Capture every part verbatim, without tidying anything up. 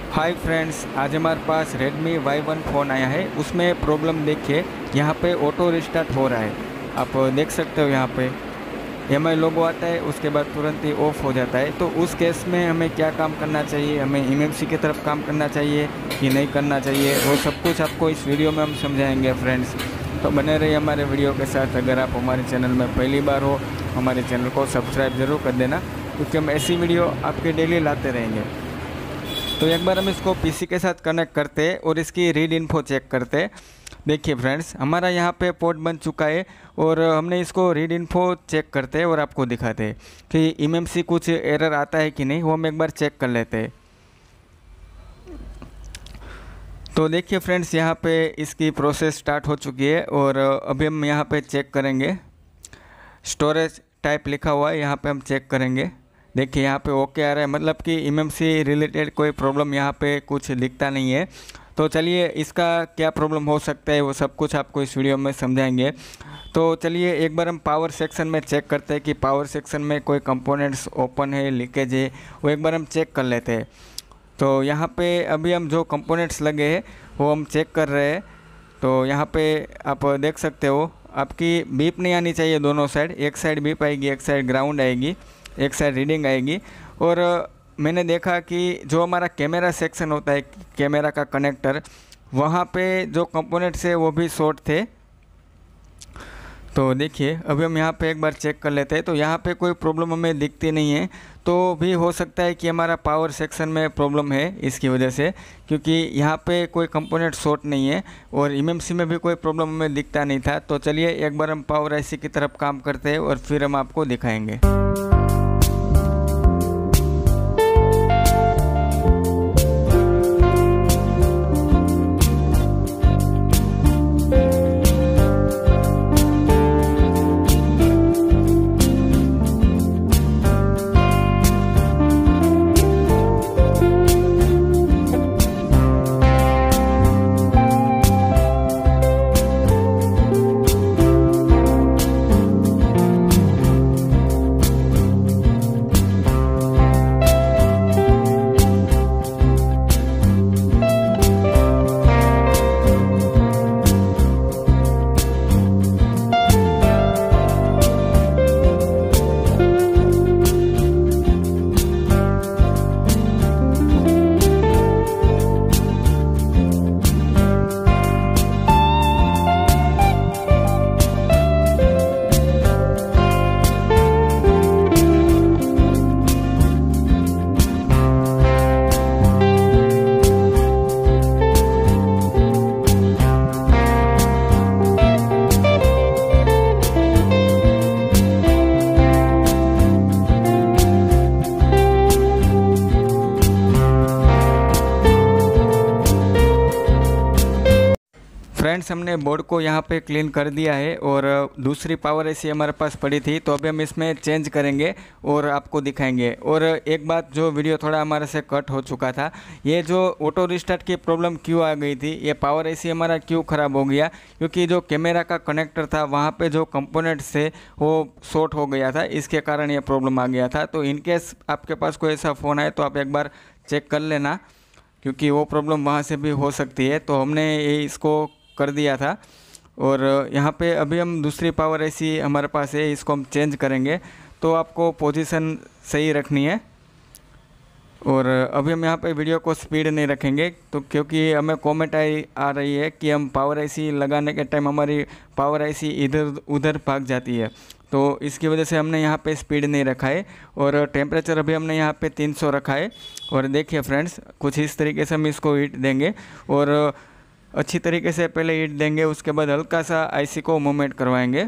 हाय friends, आज हमारे पास Redmi वाई वन फ़ोन आया है। उसमें प्रॉब्लम देखिए, यहाँ पे ऑटो रिस्टार्ट हो रहा है। आप देख सकते हो यहाँ पे एम आई लोगो आता है, उसके बाद तुरंत ही ऑफ हो जाता है। तो उस केस में हमें क्या काम करना चाहिए, हमें एम एम सी की तरफ काम करना चाहिए कि नहीं करना चाहिए, वो सब कुछ आपको इस वीडियो में हम समझाएंगे फ्रेंड्स। तो बने रहिए हमारे वीडियो के साथ। अगर आप हमारे चैनल में पहली बार हो, हमारे चैनल को सब्सक्राइब ज़रूर कर देना, क्योंकि हम ऐसी वीडियो आपके डेली लाते रहेंगे। तो एक बार हम इसको पीसी के साथ कनेक्ट करते हैं और इसकी रीड इन्फो चेक करते हैं। देखिए फ्रेंड्स, हमारा यहाँ पे पोर्ट बन चुका है और हमने इसको रीड इन्फो चेक करते हैं और आपको दिखाते हैं कि एमएमसी कुछ एरर आता है कि नहीं, वो हम एक बार चेक कर लेते हैं। तो देखिए फ्रेंड्स, यहाँ पे इसकी प्रोसेस स्टार्ट हो चुकी है और अभी हम यहाँ पे चेक करेंगे। स्टोरेज टाइप लिखा हुआ है, यहाँ पे हम चेक करेंगे। देखिए यहाँ पे ओके आ रहा है, मतलब कि एमएमसी रिलेटेड कोई प्रॉब्लम यहाँ पे कुछ दिखता नहीं है। तो चलिए इसका क्या प्रॉब्लम हो सकता है वो सब कुछ आपको इस वीडियो में समझाएंगे। तो चलिए एक बार हम पावर सेक्शन में चेक करते हैं कि पावर सेक्शन में कोई कंपोनेंट्स ओपन है, लीकेज है, वो एक बार हम चेक कर लेते हैं। तो यहाँ पे अभी हम जो कंपोनेंट्स लगे हैं वो हम चेक कर रहे हैं। तो यहाँ पे आप देख सकते हो, आपकी बीप नहीं आनी चाहिए दोनों साइड। एक साइड बीप आएगी, एक साइड ग्राउंड आएगी, एक साइड रीडिंग आएगी। और मैंने देखा कि जो हमारा कैमरा सेक्शन होता है, कैमरा का कनेक्टर, वहाँ पे जो कंपोनेंट्स है वो भी शॉर्ट थे। तो देखिए अभी हम यहाँ पे एक बार चेक कर लेते हैं। तो यहाँ पे कोई प्रॉब्लम हमें दिखती नहीं है। तो भी हो सकता है कि हमारा पावर सेक्शन में प्रॉब्लम है इसकी वजह से, क्योंकि यहाँ पे कोई कंपोनेंट शॉर्ट नहीं है और एमएमसी में भी कोई प्रॉब्लम हमें दिखता नहीं था। तो चलिए एक बार हम पावर आईसी की तरफ काम करते हैं और फिर हम आपको दिखाएंगे। फ्रेंड्स, हमने बोर्ड को यहाँ पे क्लीन कर दिया है और दूसरी पावर एसी हमारे पास पड़ी थी, तो अभी हम इसमें चेंज करेंगे और आपको दिखाएंगे। और एक बात, जो वीडियो थोड़ा हमारे से कट हो चुका था, ये जो ऑटो रिस्टार्ट की प्रॉब्लम क्यों आ गई थी, ये पावर एसी हमारा क्यों ख़राब हो गया, क्योंकि जो कैमरा का कनेक्टर था वहाँ पर जो कंपोनेंट्स थे वो शॉर्ट हो गया था, इसके कारण ये प्रॉब्लम आ गया था। तो इनकेस आपके पास कोई ऐसा फ़ोन आए तो आप एक बार चेक कर लेना, क्योंकि वो प्रॉब्लम वहाँ से भी हो सकती है। तो हमने ये इसको कर दिया था और यहाँ पे अभी हम दूसरी पावर एसी हमारे पास है, इसको हम चेंज करेंगे। तो आपको पोजीशन सही रखनी है और अभी हम यहाँ पे वीडियो को स्पीड नहीं रखेंगे, तो क्योंकि हमें कमेंट आई आ रही है कि हम पावर एसी लगाने के टाइम हमारी पावर एसी इधर उधर भाग जाती है। तो इसकी वजह से हमने यहाँ पे स्पीड नहीं रखा है और टेम्परेचर अभी हमने यहाँ पे तीन सौ रखा है। और देखिए फ्रेंड्स, कुछ इस तरीके से हम इसको हीट देंगे और अच्छी तरीके से पहले हीट देंगे, उसके बाद हल्का सा आईसी को मूवमेंट करवाएंगे।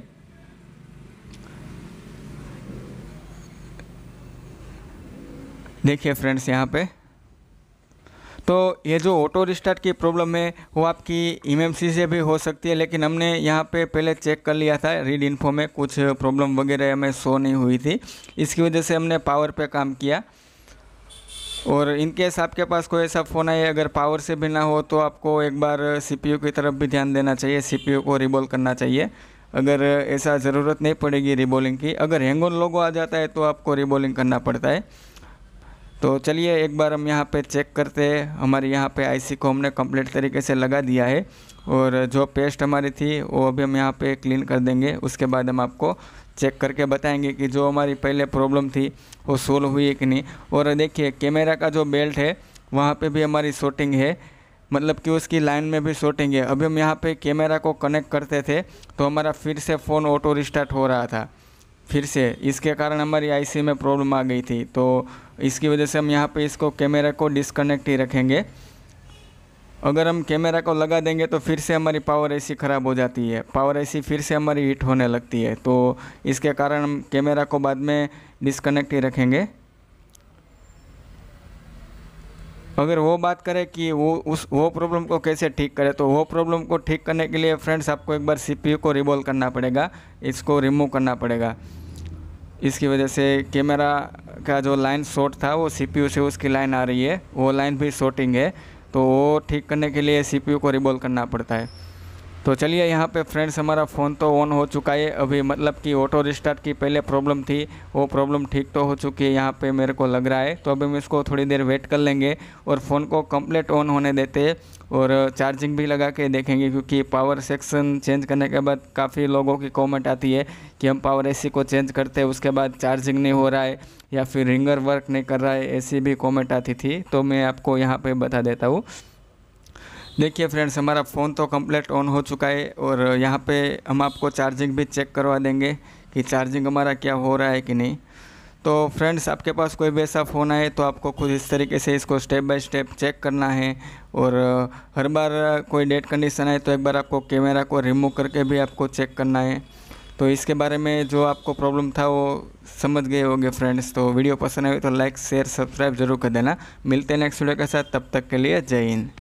देखिए फ्रेंड्स, यहाँ पे तो ये जो ऑटो रिस्टार्ट की प्रॉब्लम है वो आपकी एमएमसी से भी हो सकती है, लेकिन हमने यहाँ पे पहले चेक कर लिया था, रीड इन्फो में कुछ प्रॉब्लम वगैरह हमें शो नहीं हुई थी, इसकी वजह से हमने पावर पे काम किया। और इनकेस आपके पास कोई ऐसा फ़ोन है अगर पावर से भी ना हो तो आपको एक बार सीपीयू की तरफ भी ध्यान देना चाहिए, सीपीयू को रिबॉल करना चाहिए। अगर ऐसा ज़रूरत नहीं पड़ेगी रिबॉलिंग की, अगर हैंग ऑन लोगो आ जाता है तो आपको रिबॉलिंग करना पड़ता है। तो चलिए एक बार हम यहाँ पे चेक करते हैं। हमारे यहाँ पे आईसी को हमने कंप्लीट तरीके से लगा दिया है और जो पेस्ट हमारी थी वो अभी हम यहाँ पे क्लीन कर देंगे। उसके बाद हम आपको चेक करके बताएंगे कि जो हमारी पहले प्रॉब्लम थी वो सोल्व हुई है कि नहीं। और देखिए कैमरा का जो बेल्ट है वहाँ पे भी हमारी शॉर्टिंग है, मतलब कि उसकी लाइन में भी शॉर्टिंग है। अभी हम यहाँ पे कैमरा को कनेक्ट करते थे तो हमारा फिर से फ़ोन ऑटो रिस्टार्ट हो रहा था फिर से, इसके कारण हमारी आईसी में प्रॉब्लम आ गई थी। तो इसकी वजह से हम यहाँ पे इसको कैमरा को डिस्कनेक्ट ही रखेंगे। अगर हम कैमरा को लगा देंगे तो फिर से हमारी पावर एसी ख़राब हो जाती है, पावर एसी फिर से हमारी हीट होने लगती है। तो इसके कारण हम कैमरा को बाद में डिस्कनेक्ट ही रखेंगे। अगर वो बात करें कि वो उस वो प्रॉब्लम को कैसे ठीक करें, तो वो प्रॉब्लम को ठीक करने के लिए फ्रेंड्स आपको एक बार सीपीयू को रिवॉल्व करना पड़ेगा, इसको रिमूव करना पड़ेगा। इसकी वजह से कैमरा का जो लाइन शॉर्ट था वो सीपीयू से उसकी लाइन आ रही है, वो लाइन भी शॉर्टिंग है। तो वो ठीक करने के लिए सीपीयू को रिवॉल्व करना पड़ता है। तो चलिए यहाँ पे फ्रेंड्स हमारा फ़ोन तो ऑन हो चुका है अभी, मतलब कि ऑटो रिस्टार्ट की पहले प्रॉब्लम थी वो प्रॉब्लम ठीक तो हो चुकी है यहाँ पे मेरे को लग रहा है। तो अभी हम इसको थोड़ी देर वेट कर लेंगे और फ़ोन को कंप्लीट ऑन होने देते हैं और चार्जिंग भी लगा के देखेंगे, क्योंकि पावर सेक्शन चेंज करने के बाद काफ़ी लोगों की कमेंट आती है कि हम पावर एसी को चेंज करते हैं उसके बाद चार्जिंग नहीं हो रहा है या फिर रिंगर वर्क नहीं कर रहा है, ऐसी भी कमेंट आती थी। तो मैं आपको यहाँ पर बता देता हूँ। देखिए फ्रेंड्स हमारा फ़ोन तो कंप्लीट ऑन हो चुका है और यहाँ पे हम आपको चार्जिंग भी चेक करवा देंगे कि चार्जिंग हमारा क्या हो रहा है कि नहीं। तो फ्रेंड्स आपके पास कोई भी ऐसा फ़ोन आए तो आपको खुद इस तरीके से इसको स्टेप बाय स्टेप चेक करना है। और हर बार कोई डेड कंडीशन आए तो एक बार आपको कैमरा को रिमूव करके भी आपको चेक करना है। तो इसके बारे में जो आपको प्रॉब्लम था वो समझ गए होंगे फ्रेंड्स। तो वीडियो पसंद आए तो लाइक शेयर सब्सक्राइब जरूर कर देना। मिलते हैं नेक्स्ट वीडियो के साथ, तब तक के लिए जय हिंद।